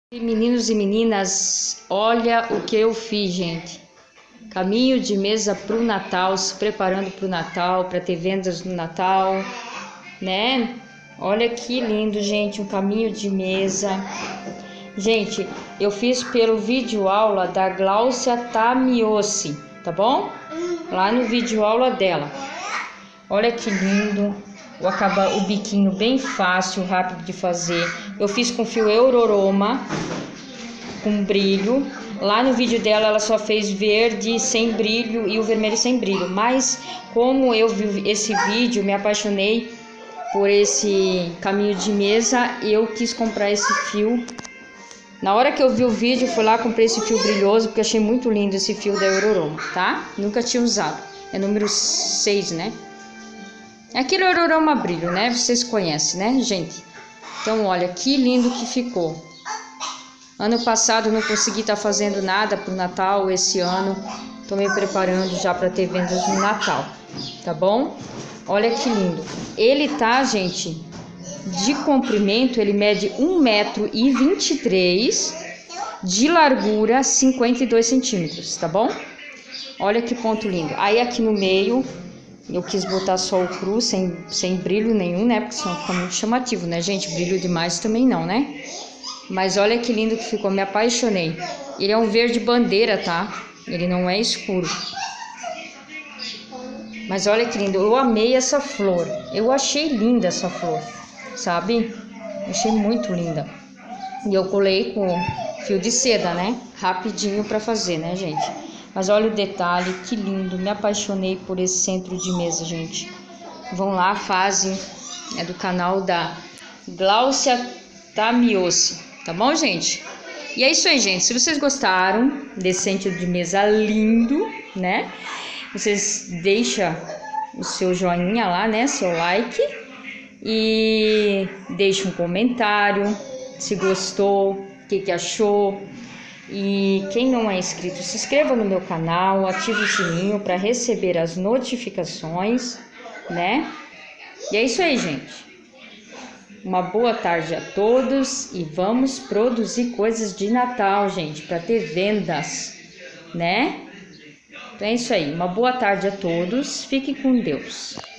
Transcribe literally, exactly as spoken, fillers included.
Meninos e meninas, olha o que eu fiz, gente. Caminho de mesa para o Natal, se preparando para o Natal, para ter vendas no Natal, né? Olha que lindo, gente, um caminho de mesa. Gente, eu fiz pelo vídeo aula da Glaucia Tamiossi, tá bom? Lá no vídeo aula dela. Olha que lindo. O, acaba, o biquinho bem fácil, rápido de fazer. Eu fiz com fio Euroroma, com brilho. Lá no vídeo dela ela só fez verde sem brilho e o vermelho sem brilho. Mas como eu vi esse vídeo, me apaixonei por esse caminho de mesa, eu quis comprar esse fio. Na hora que eu vi o vídeo, fui lá, comprei esse fio brilhoso, porque achei muito lindo esse fio da Euroroma, tá? Nunca tinha usado. É número seis, né? É aquele Euroroma brilho, né? Vocês conhecem, né, gente? Então, olha que lindo que ficou. Ano passado não consegui estar fazendo nada pro Natal. Esse ano tô me preparando já para ter vendas no Natal, tá bom? Olha que lindo. Ele tá, gente, de comprimento, ele mede um metro e vinte e três, de largura cinquenta e dois centímetros, tá bom? Olha que ponto lindo. Aí aqui no meio eu quis botar só o cru, sem, sem brilho nenhum, né? Porque senão fica muito chamativo, né, gente? Brilho demais também não, né? Mas olha que lindo que ficou, me apaixonei. Ele é um verde bandeira, tá? Ele não é escuro. Mas olha que lindo, eu amei essa flor. Eu achei linda essa flor, sabe? Achei muito linda. E eu colei com fio de seda, né? Rapidinho pra fazer, né, gente? Mas olha o detalhe, que lindo. Me apaixonei por esse centro de mesa, gente. Vão lá, fazem. É do canal da Glaucia Tamiossi. Tá bom, gente? E é isso aí, gente. Se vocês gostaram desse centro de mesa lindo, né? Vocês deixam o seu joinha lá, né? Seu like. E deixa um comentário se gostou, o que, que achou. E quem não é inscrito, se inscreva no meu canal, ative o sininho para receber as notificações, né? E é isso aí, gente. Uma boa tarde a todos e vamos produzir coisas de Natal, gente, para ter vendas, né? Então é isso aí. Uma boa tarde a todos. Fiquem com Deus.